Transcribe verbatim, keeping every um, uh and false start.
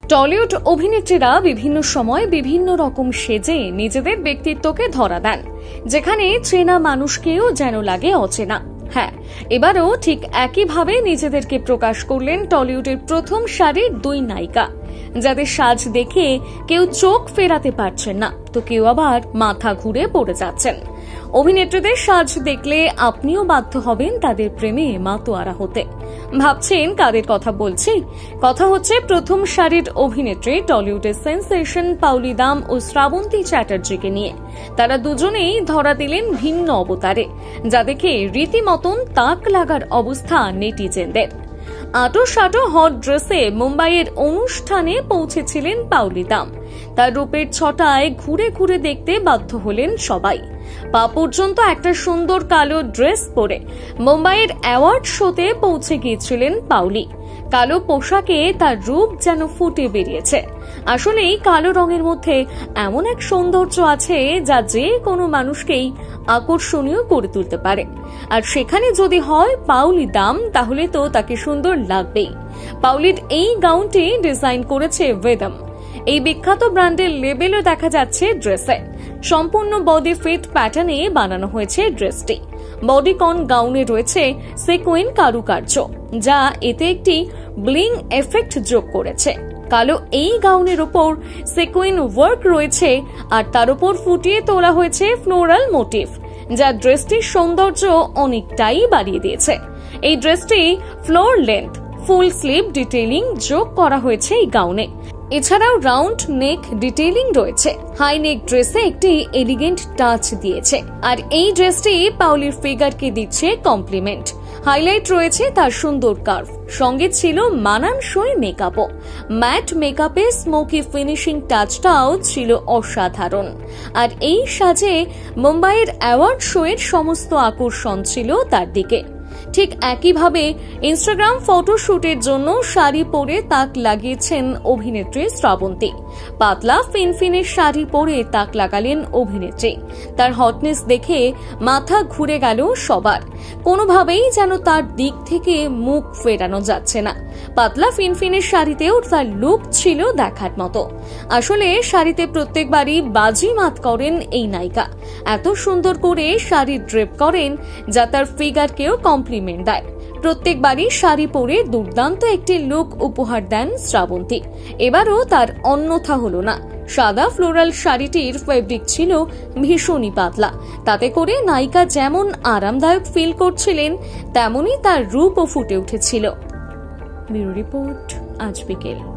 Tollywood অভিনেত্রীরা বিভিন্ন সময় বিভিন্ন রকম সেজে নিজেদের ব্যক্তিত্বকে ধরা দেন, যেখানে চেনা মানুষকেও যেন লাগে অচেনা। হ্যাঁ, এবারও ঠিক একইভাবে নিজেদেরকে প্রকাশ করলেন টলিউডের প্রথম সারির দুই নায়িকা, যাদের সাজ দেখে কেউ চোখ ফেরাতে পারছেন না, তো কেউ আবার মাথা ঘুরে পড়ে যাচ্ছেন। অভিনেত্রীদের সাজ দেখলে আপনিও বাধ্য হবেন তাদের প্রেমে মাতোয়ারা হতে। ভাবছেন কাদের কথা বলছি? কথা হচ্ছে প্রথম সারির অভিনেত্রী টলিউডের সেন্সেশন পাওলি দাম ও শ্রাবন্তী চ্যাটার্জিকে নিয়ে। তারা দুজনেই ধরা দিলেন ভিন্ন অবতারে, যা দেখে রীতিমতন তাক লাগার অবস্থা নেটিজেনদের। আটো সাটো হট ড্রেসে মুম্বাইয়ের অনুষ্ঠানে পৌঁছেছিলেন পাওলি দাম। তার রূপের ছটায় ঘুরে ঘুরে দেখতে বাধ্য হলেন সবাই। পা পর্যন্ত একটা সুন্দর কালো ড্রেস পরে মুম্বাইয়ের অ্যাওয়ার্ড শোতে পৌঁছে গিয়েছিলেন পাওলি। কালো পোশাকে তার রূপ যেন ফুটে বেরিয়েছে। আসলেই কালো রঙের মধ্যে এমন এক সৌন্দর্য আছে যা যে কোনো মানুষকেই আকর্ষণীয় করে তুলতে পারে, আর সেখানে যদি হয় পাওলি দাম, তাহলে তো তাকে সুন্দর লাগবেই। পাওলির এই গাউনটি ডিজাইন করেছে বেদম। এই বিখ্যাত ব্র্যান্ডের লেবেলও দেখা যাচ্ছে ড্রেসে। সম্পূর্ণ বডি ফিট প্যাটার্নে বানানো হয়েছে ড্রেসটি। বডিকন গাউনে রয়েছে সিকোয়েন কারুকার্য, যা এতে একটি ব্লিং এফেক্ট যোগ করেছে। কালো এই গাউনের উপর সিকোয়েন ওয়ার্ক রয়েছে, আর তার উপর ফুটিয়ে তোলা হয়েছে ফ্লোরাল মোটিভ, যা ড্রেসটির সৌন্দর্য অনেকটাই বাড়িয়ে দিয়েছে। এই ড্রেসটি floor length full sleeve detailing যোগ করা হয়েছে এই গাউনে। এছাড়াও রাউন্ড নেক ডিটেইলিং রয়েছে। হাই নেক ড্রেসে একটি এলিগেন্ট টাচ দিয়েছে, আর এই ড্রেসটি পাওলির ফিগারকে দিচ্ছে কমপ্লিমেন্ট। হাইলাইট রয়েছে তার সুন্দর কার্ভ, সঙ্গে ছিল মানানসই মেকআপও। ম্যাট মেকআপে স্মোকি ফিনিশিং টাচটাও ছিল অসাধারণ। আর এই সাজে মুম্বাইয়ের অ্যাওয়ার্ড শো এর সমস্ত আকর্ষণ ছিল তার দিকে। ঠিক একইভাবে ইনস্টাগ্রাম ফটোশুটের জন্য শাড়ি পরে তাক লাগিয়েছেন অভিনেত্রী শ্রাবন্তী। পাতলা ফিনফিনের শাড়ি পরে তাক লাগালেন অভিনেত্রী। তার হটনেস দেখে মাথা ঘুরে গেল সবার। কোনোভাবেই যেন তার দিক থেকে মুখ ফেরানো যাচ্ছে না। পাতলা ফিনফিনের শাড়িতেও তার লুক ছিল দেখার মতো। আসলে শাড়িতে প্রত্যেকবারই বাজিমাত করেন এই নায়িকা। এত সুন্দর করে শাড়ি ড্রেপ করেন যা তার ফিগারকেও কমপ্লিমেন্ট দেয়। প্রত্যেকবারই শাড়ি পরে দুর্দান্ত একটি লুক উপহার দেন শ্রাবন্তী। এবারও তার অন্যথা হলো না। সাদা ফ্লোরাল শাড়িটির ফেব্রিক ছিল ভীষণই পাতলা, তাতে করে নায়িকা যেমন আরামদায়ক ফিল করছিলেন, তেমনই তার রূপও ফুটে উঠেছিল। ব্যুরো রিপোর্ট, আজ বিকেল।